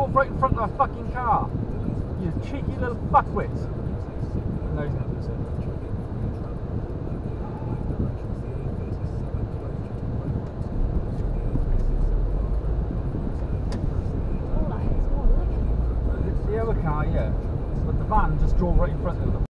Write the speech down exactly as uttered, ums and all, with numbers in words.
drove right in front of a fucking car. You cheeky little fuckwit. No, he's not doing it. The other car, yeah. But the van just drove right in front of them.